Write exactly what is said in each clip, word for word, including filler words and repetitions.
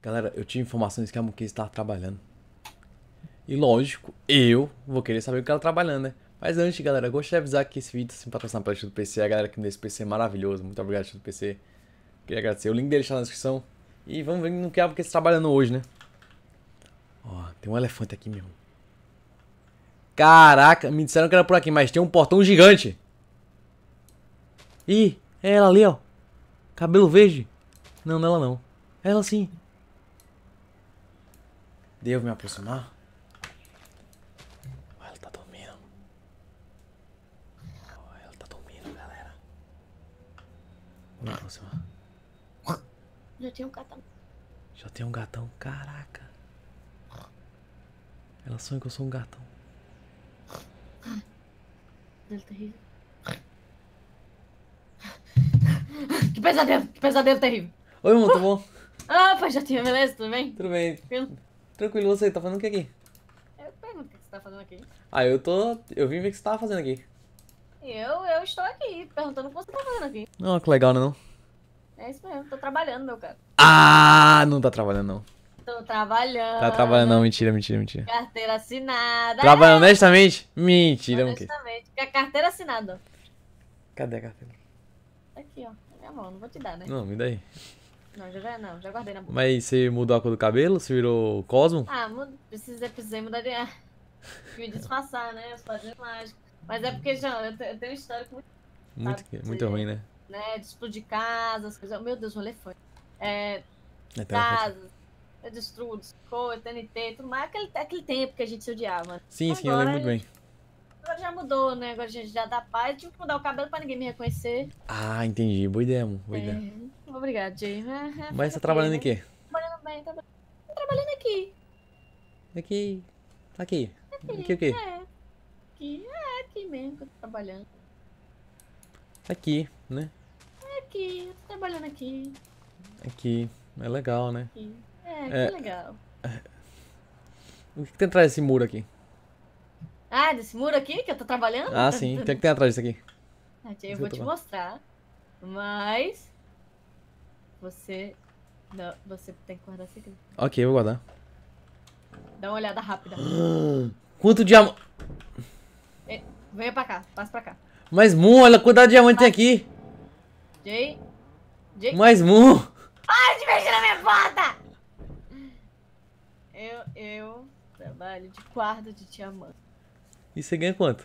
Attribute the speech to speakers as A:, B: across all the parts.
A: Galera, eu tive informações que a Mookase estava trabalhando. E lógico, eu vou querer saber o que ela tá trabalhando, né? Mas antes, galera, eu gostaria de avisar que esse vídeo tá sendo patrocinado pela Instituto P C, a galera que me deu esse P C maravilhoso. Muito obrigado, Instituto P C. Queria agradecer. O link dele está na descrição. E vamos ver no que é porque você tá trabalhando hoje, né? Ó, tem um elefante aqui mesmo. Caraca, me disseram que era por aqui, mas tem um portão gigante. Ih, é ela ali, ó. Cabelo verde. Não, não é ela não. É ela sim. Devo me aproximar? Oh, ela tá dormindo. Oh, ela tá dormindo, galera. Vou me aproximar.
B: Já tinha um gatão.
A: Já tem um gatão, caraca. Ela sonha que eu sou um gatão.
B: Ele terrível. Que pesadelo, que pesadelo terrível.
A: Oi, irmão, tudo bom?
B: Ah, pai, já tinha, beleza? Tudo bem?
A: Tudo bem?
B: Tranquilo?
A: Tranquilo, você tá fazendo o que aqui?
B: Eu pergunto o que você tá fazendo aqui.
A: Ah, eu tô... Eu vim ver o que você tava fazendo aqui.
B: Eu, eu estou aqui, perguntando o que você tá fazendo aqui.
A: Não, que legal, né não?
B: É isso mesmo, tô trabalhando, meu cara.
A: Ah, não tá trabalhando não.
B: Tô trabalhando.
A: Tá trabalhando não, mentira, mentira, mentira.
B: Carteira assinada.
A: Trabalhando honestamente? Mentira, não quis.
B: Honestamente. Com a carteira assinada.
A: Cadê a carteira?
B: Tá aqui, ó. Na minha mão, não vou te dar, né?
A: Não, me dá aí.
B: Não, já, não, já guardei na boca.
A: Mas você mudou a cor do cabelo? Você virou Cosmo?
B: Ah, muda, precisei, precisei mudar de... me disfarçar, né? Os padrinhos mágicos. Mas é porque, já, eu, te, eu tenho um histórico muito...
A: Muito,
B: sabe,
A: muito ruim, né?
B: né? De explodir casas, coisas... Meu Deus, um elefante. É,
A: É,
B: casas, eu destruo, coisas, T N T, tudo mais. Aquele, aquele tempo que a gente se odiava.
A: Sim, sim, eu lembro muito bem.
B: Agora já mudou, né? Agora a gente já dá paz. Tive que mudar o cabelo pra ninguém me reconhecer.
A: Ah, entendi. Boa ideia, amor. Boa
B: É,
A: ideia.
B: obrigado, Jay.
A: Mas você tá trabalhando em quê?
B: Trabalhando bem, trabalhando, trabalhando aqui.
A: Aqui. Aqui.
B: Aqui,
A: Aqui o quê?
B: é. Aqui, é aqui mesmo que eu tô trabalhando.
A: Aqui, né?
B: É aqui, eu tô trabalhando aqui.
A: Aqui. É legal, né?
B: aqui. É,
A: É.
B: que legal.
A: O que tem atrás desse muro aqui?
B: Ah, desse muro aqui que eu tô trabalhando?
A: Ah, sim. O que é que tem atrás disso aqui?
B: Ah, Jay, eu vou te mostrar. Mas... Você... Não, você tem que guardar segredo.
A: Ok, eu vou guardar.
B: Dá uma olhada rápida.
A: Quanto diamante...
B: É, venha pra cá, passa pra cá.
A: Mais Moon, olha quanto diamante tem aqui.
B: Jay... Jay...
A: Mais Moon.
B: Para de mexer na minha porta! Eu, eu trabalho de guarda de diamante.
A: E você ganha quanto?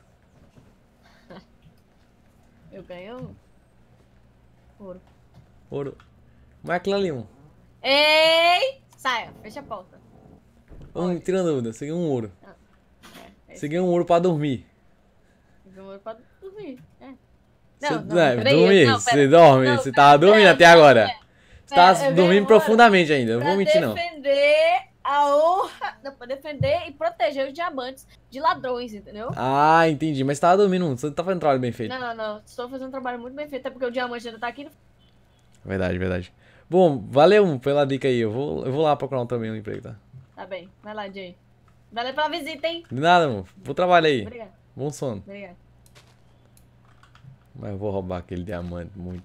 B: Eu ganho ouro.
A: Ouro. Mas aquilo ali, um.
B: Ei! Saia, fecha a porta.
A: Um, tirando dúvida, você ganha um ouro.
B: É, é
A: Você ganha um ouro pra dormir.
B: Eu ganho ouro pra dormir. É.
A: Você,
B: Não, não,
A: é,
B: peraí,
A: dormir,
B: não,
A: você
B: pera.
A: dorme,
B: Não,
A: você
B: pera,
A: tava dormindo
B: pera,
A: até
B: pera,
A: agora.
B: pera.
A: Você tá
B: Pera, eu
A: dormindo
B: ganho ouro
A: profundamente ainda, eu
B: Pra
A: vou mentir não.
B: defender a honra, não, pra defender e proteger os diamantes de ladrões, entendeu?
A: Ah, entendi, mas você tava dormindo, você tá fazendo um trabalho bem feito.
B: Não, não, estou fazendo um trabalho muito bem feito, até porque o diamante ainda tá aqui.
A: Verdade, verdade. Bom, valeu pela dica aí, eu vou, eu vou lá procurar também um emprego, tá?
B: Tá bem, vai lá, Jay. Valeu pela visita, hein?
A: De nada, amor, vou trabalhar aí.
B: Obrigado,
A: Bom sono.
B: obrigado.
A: Mas eu vou roubar aquele diamante muito.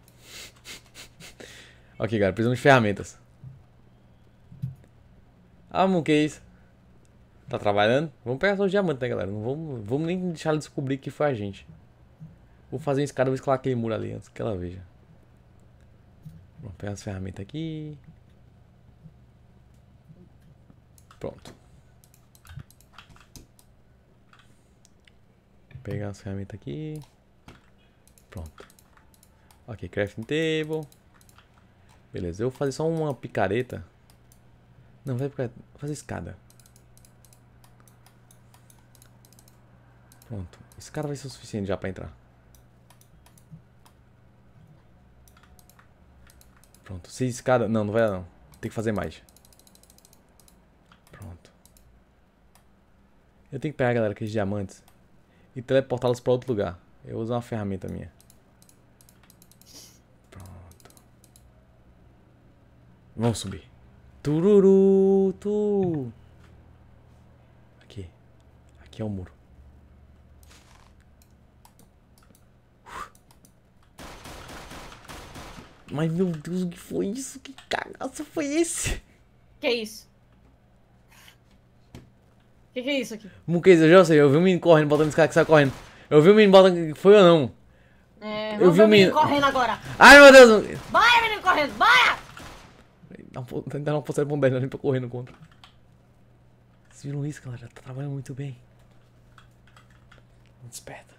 A: Ok, cara, precisamos de ferramentas. Ah, amor, que isso? Tá trabalhando? Vamos pegar só os diamantes, né, galera? Não vamos, vamos nem deixar ela descobrir que foi a gente. Vou fazer uma escada, vou escalar aquele muro ali antes que ela veja. Vamos pegar as ferramentas aqui. Pronto. Vou pegar as ferramentas aqui. Pronto. Ok, crafting table. Beleza, eu vou fazer só uma picareta. Não, vai vou fazer escada. Pronto. Esse cara vai ser o suficiente já pra entrar. Pronto. Seis escadas. Não, não vai dar não. Tem que fazer mais. Pronto. Eu tenho que pegar, galera, aqueles diamantes e teleportá-los pra outro lugar. Eu vou usar uma ferramenta minha. Pronto. Vamos subir. Tururu, tu. Aqui. Aqui é o muro. Mas meu Deus, o que foi isso? Que cagaço foi esse?
B: Que é isso? Que que é isso aqui?
A: Muquês, eu já sei, eu vi um menino correndo, botando esse cara que sai correndo. Eu vi um menino botando. Foi ou não?
B: É,
A: Eu
B: vamos
A: vi
B: ver
A: o
B: o menino
A: menino-
B: correndo agora.
A: Ai meu Deus!
B: Vai, menino correndo, vai!
A: Não, ainda não posso responder, nem pra correr no contra. Vocês viram isso, galera? Tá trabalhando muito bem. Muito esperta.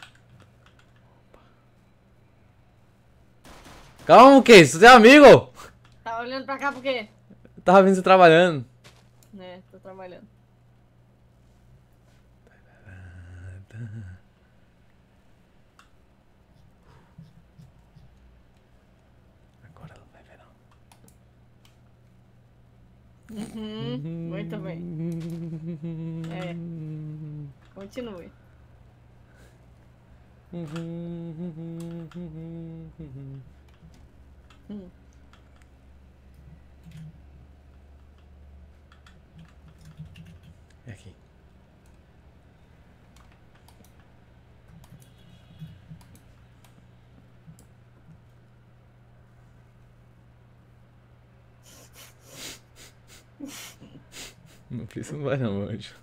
A: Calma, Muquês, você é amigo?
B: Tá olhando pra cá por quê?
A: Eu tava vendo você trabalhando.
B: Né, tô trabalhando.
A: Agora ela vai ver, não.
B: Uhum, muito bem. É. Continue. Hum.
A: É aqui. Não precisa, não vai não, anjo.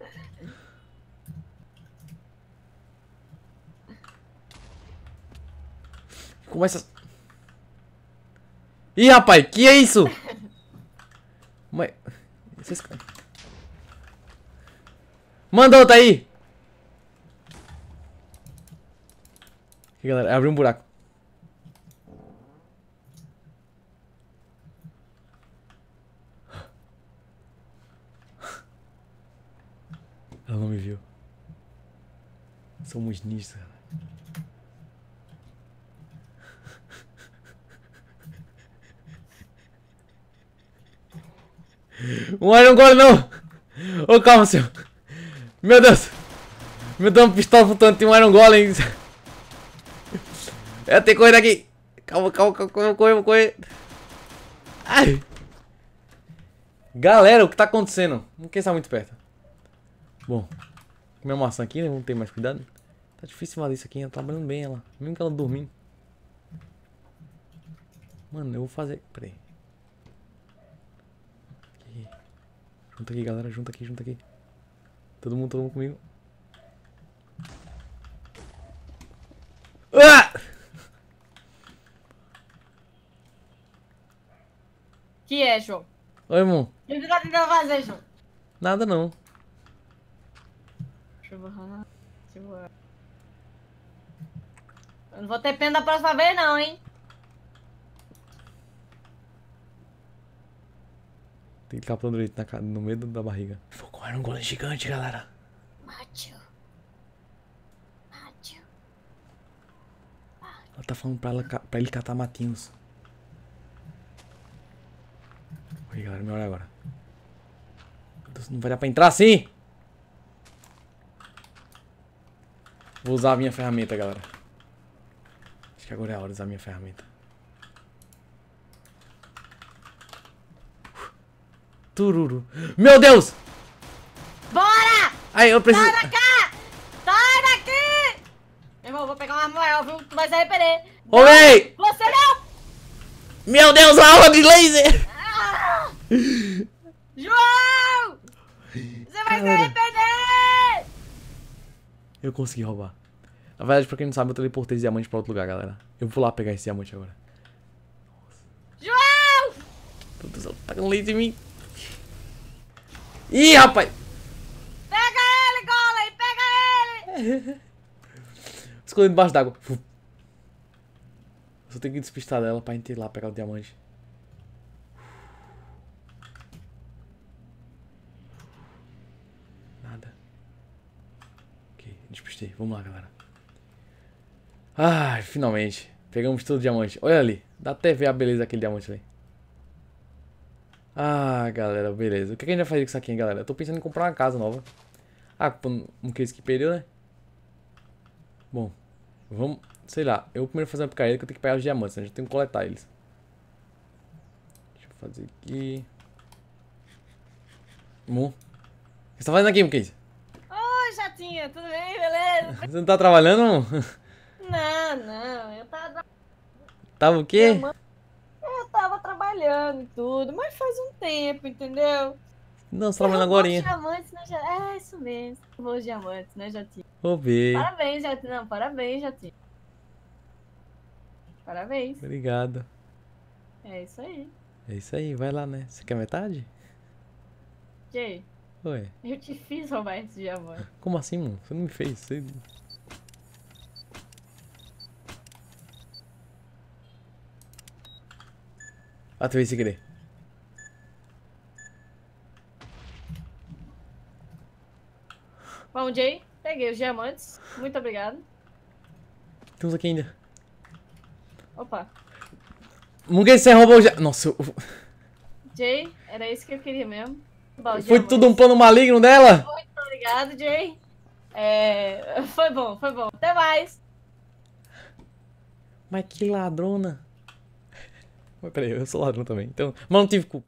A: Começa. Ih, rapaz, que é isso? Mas. Vocês... Manda outra aí! Aqui, galera, abriu um buraco. Ela não me viu. Somos nisso, cara. Um Iron Golem não! Ô, calma, senhor. Meu Deus. Me dá uma pistola flutuante, tem um Iron Golem. Eu tenho que correr daqui. Calma, calma, calma, calma, vou correr, vou correr. Ai. Galera, o que tá acontecendo? Não quer estar muito perto. Bom, comer uma maçã aqui, né? Vamos ter mais cuidado. Tá difícil fazer isso aqui, ela tá trabalhando bem, ela. Mesmo que ela dormindo. Mano, eu vou fazer... Peraí. Aqui. Junta aqui, galera. Junta aqui, junta aqui. Todo mundo, todo mundo comigo. Ah!
B: Que é, João?
A: Oi, irmão.
B: O que você tá tentando fazer, João?
A: Nada não.
B: Deixa eu borrar. Deixa eu borrar. Eu não vou ter pena da próxima vez, não, hein?
A: Tem que ficar plano direito na, ca- no meio da barriga. Vou comer um golem gigante, galera.
B: Macho. Macho.
A: Ela tá falando pra, ela, ca- pra ele catar matinhos. Oi, galera, minha hora agora. Meu Deus, não vai dar pra entrar assim! Vou usar a minha ferramenta, galera. Acho que agora é a hora de usar a minha ferramenta. Tururu. Meu Deus!
B: Bora!
A: Ai, eu preciso...
B: Sai daqui! Sai daqui! Meu irmão, eu vou pegar uma arma maior, viu? Tu vai se arrepender.
A: Ô, véi!
B: Você não!
A: Meu Deus, a aula de laser!
B: Ah! João! Você vai se
A: Cara.
B: arrepender!
A: Eu consegui roubar. Na verdade, pra quem não sabe, eu teleportei esse diamante pra outro lugar, galera. Eu vou lá pegar esse diamante agora.
B: João!
A: Meu Deus, ela tá com laser em mim. Ih, rapaz!
B: Pega ele, Golem! Pega ele!
A: Escondendo debaixo d'água. Eu só tenho que despistar dela pra gente ir lá pegar o diamante. Nada. Ok, despistei. Vamos lá, galera. Ai, finalmente. Pegamos todo o diamante. Olha ali. Dá até ver a beleza daquele diamante ali. Ah, galera, beleza. O que a gente vai fazer com isso aqui, hein, galera? Eu tô pensando em comprar uma casa nova. Ah, um case que perdeu, né? Bom, vamos... Sei lá, eu vou primeiro fazer uma picareta que eu tenho que pegar os diamantes, né? Eu tenho que coletar eles. Deixa eu fazer aqui. Bom. O que você tá fazendo aqui, Mukase?
B: Oi, chatinha, tudo bem? Beleza?
A: Você não tá trabalhando, não?
B: Não, não, eu tava...
A: Tava o quê?
B: Eu tava trabalhando. trabalhando e tudo, mas faz um tempo, entendeu?
A: Não, você tá trabalhando agora. Os
B: diamantes, né? É, isso mesmo. Os diamantes, né, Jatinho?
A: Vou ver.
B: Parabéns, Jatinho. Não, parabéns, Jatinho. Parabéns.
A: Obrigado.
B: É isso aí.
A: É isso aí, vai lá, né? Você quer metade?
B: Jay.
A: Oi.
B: Eu te fiz roubar esse diamante.
A: Como assim, mano? Você não me fez. Você... Ah, tu veio sem querer.
B: Bom, Jay, peguei os diamantes. Muito obrigado.
A: Temos aqui ainda.
B: Opa.
A: Mugen, você roubou o... Nossa, eu...
B: Jay, era isso que eu queria mesmo.
A: Foi diamantes. Tudo um plano maligno dela?
B: Muito obrigado, Jay. É... Foi bom, foi bom. Até mais.
A: Mas que ladrona. Mas peraí, eu sou ladrão também. Então... Mas não tive culpa.